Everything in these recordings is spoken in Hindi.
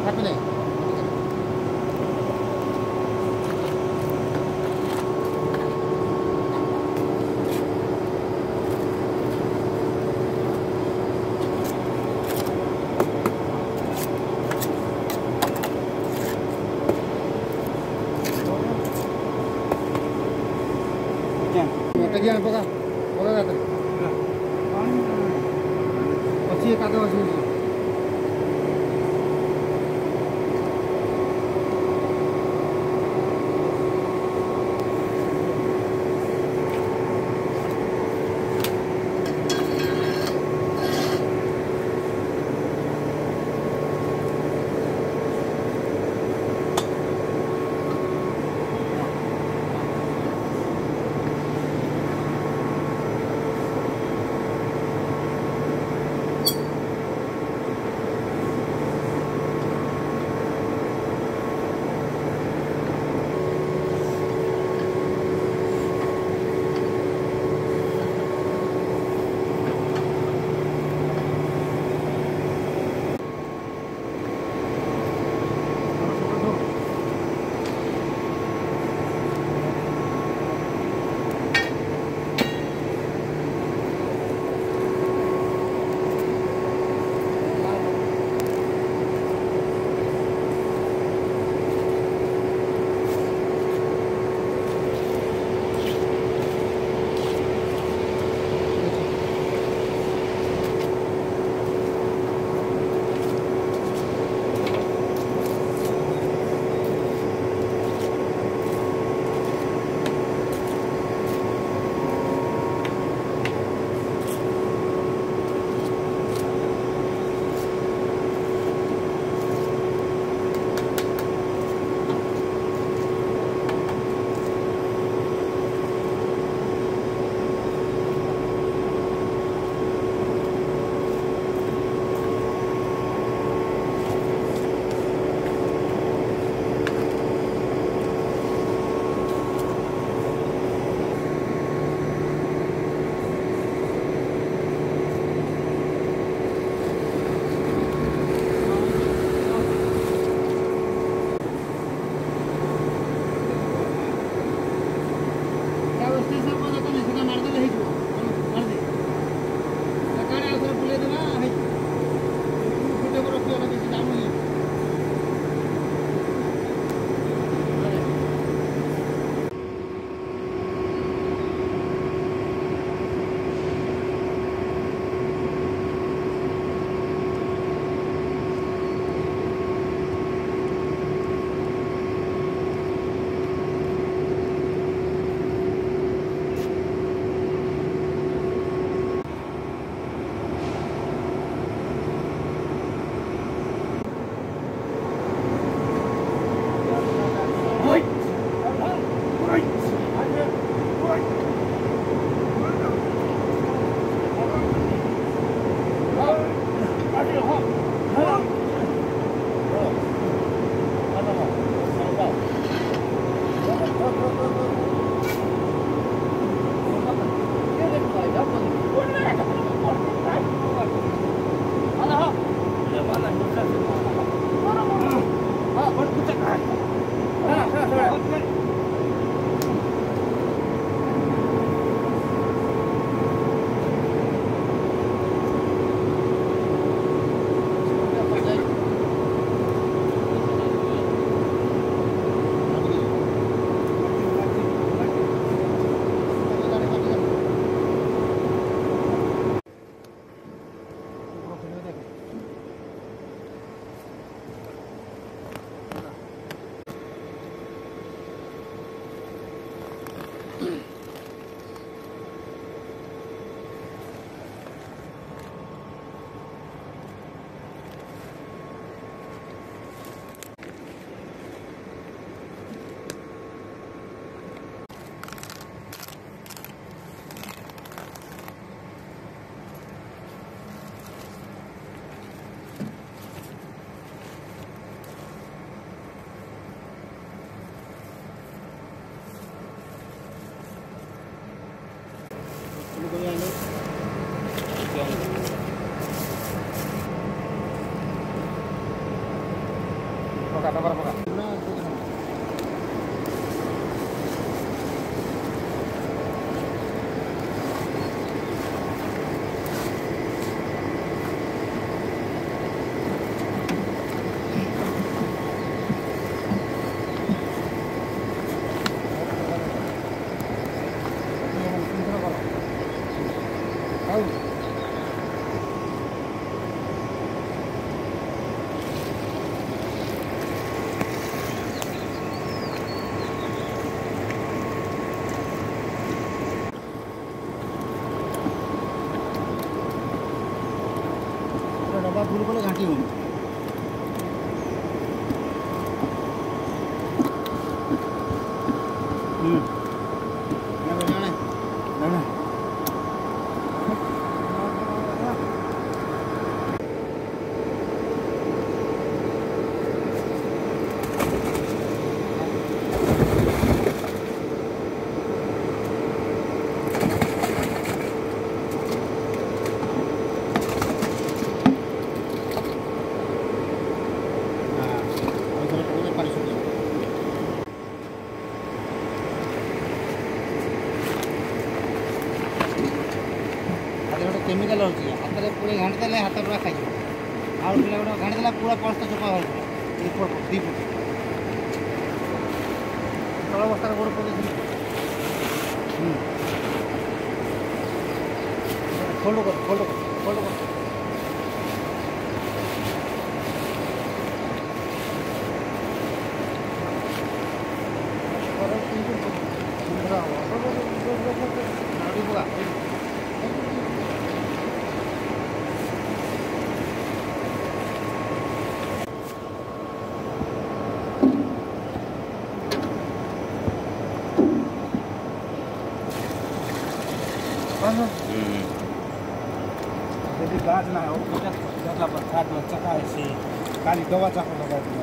happening. Pega, olha lá. Aqui cada vez mais. Dabur पका डब्बा फुल कले घाटी हो केमिकल होची हाथ में पूरे घाटी देले हाथ पूरा खाई और पिला गोटे घाटी देला पूरा पस्त चोपा हो दी फुट तल बस्तार गोड़ पड़े फोल्ड कर यदि गाज ना हो तो जला पर काट में चका ऐसे काली दवा चाकू लगा दिया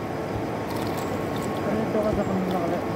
अरे दवा चाकू लगा ले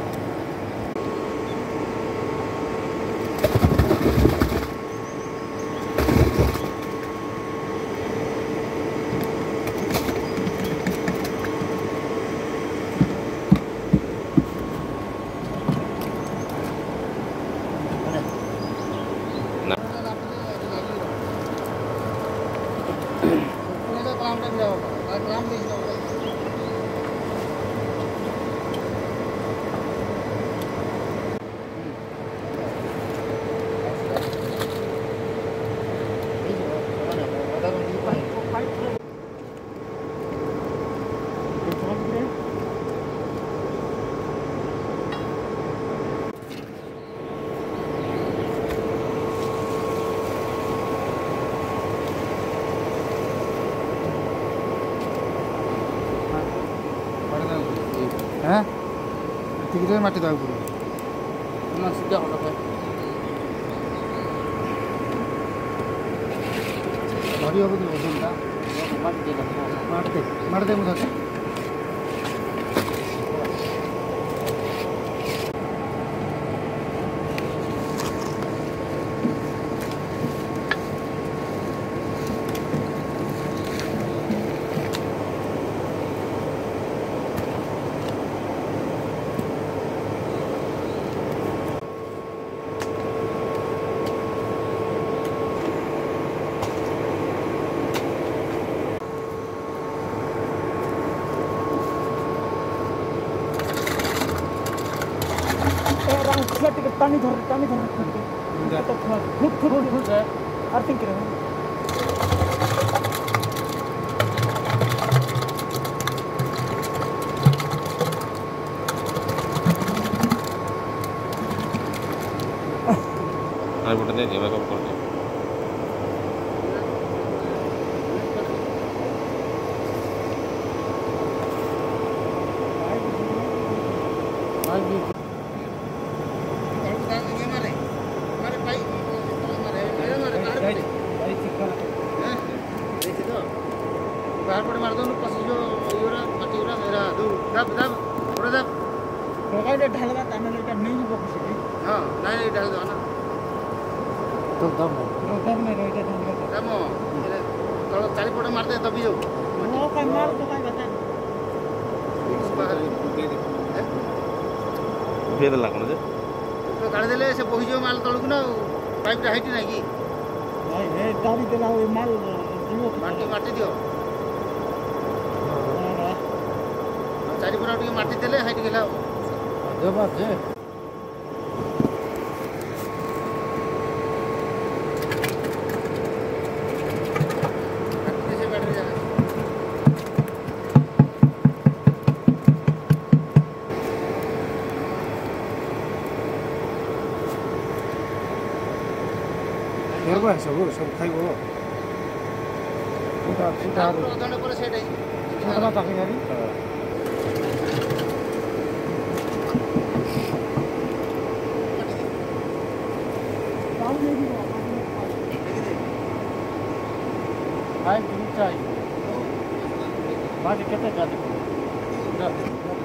हाँ ठीक है माटी दाग पूरा ना सीधा होना है बड़ी होगी तो वजनटा मार दे मुझे टानी धर तो फुट जाए अर्थिंग करें बोलते हैं जीवा कब करते बाहर पड़े मार दो पसी जो योरा मटी योरा मेरा दो दब थोड़ा दब टोका दे ढालवा ताने लेटा नहीं हो किसी हां नहीं ढाल दो ना तो दब नहीं रहता ढालवा दब तोड़ चाली पड़े मारते तभी जो वो का मार तो काय बता ବାହାରେ ଉଠେଇ ଦେଲା କ'ଣ ଯେ କାଢ଼ି ଦେଲେ ସେ ବୋହିଯିବ ମାଲ ତଳକୁ ନା ଆଉ ପାଇପ୍ଟା ହାଇଟ୍ ନାହିଁ କି दाबी देला वो माल ମାଟି ମାଟି ଦିଅ ଚାରିପଟ ଟିକେ ମାଟି ଦେଲେ ହାଇଟ୍ ଗଲା ଆଉ देबा जे ସେ ବ୍ୟାଟେରୀ ଜାଗା देबा सब खाइबो ଅଧଘଣ୍ଟା ପରେ ସେଟ୍ ହେଇଯିବ छाला पाके जारी भाई चाहिए बाकी कितने जाते